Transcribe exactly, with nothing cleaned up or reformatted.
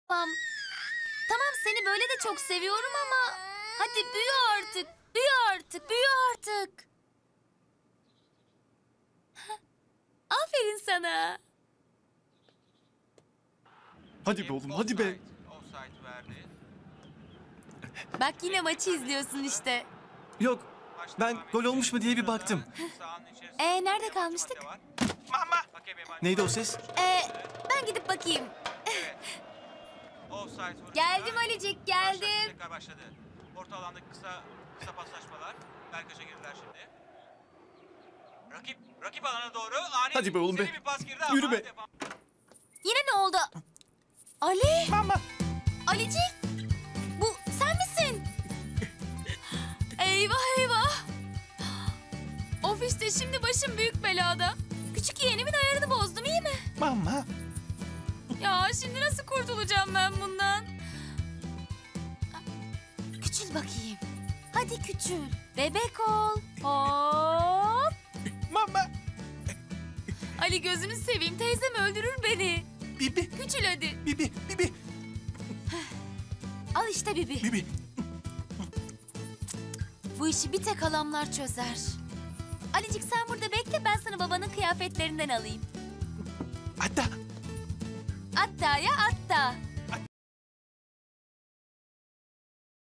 Tamam. Tamam seni böyle de çok seviyorum ama... Hadi büyü artık, büyü artık, büyü artık. Aferin sana. Hadi be oğlum, hadi be. Bak yine maçı izliyorsun işte. Yok, ben gol olmuş mu diye bir baktım. Ee nerede kalmıştık? Neydi o ses? Ee ben gidip bakayım. Geldim Alicik, geldim. Tekrar başladı. Orta alandaki kısa kısa paslaşmalar. Berkaç'a girdiler şimdi. Rakip rakip alana doğru ani Hadi be oğlum be. seri bir pas girdi Yürü ama be. defa- Yine ne oldu? Ali! Mama. Alicik! Bu sen misin? Eyvah eyvah! Of işte şimdi başım büyük belada. Küçük yeğenimin ayarını bozdum iyi mi? Mama. Ya şimdi nasıl kurtulacağım ben bundan? Küçül bakayım. Hadi küçül. Bebek ol. Hop. Mama. Ali gözünü seveyim teyzem öldürür beni. Bibi, Küçül hadi. bibi, bibi, Al işte Bibi. bibi. Bu işi bir tek halamlar çözer. Alicik sen burada bekle ben sana babanın kıyafetlerinden alayım. Hatta. Hatta ya hatta.